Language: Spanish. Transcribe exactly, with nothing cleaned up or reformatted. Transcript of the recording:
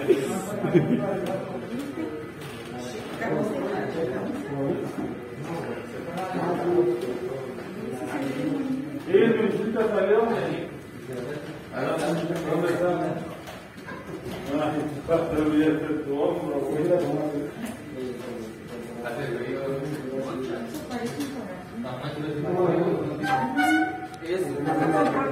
¿Dónde está? Ah, te voy a hacer tu hombro, voy a tomar. Hace frío.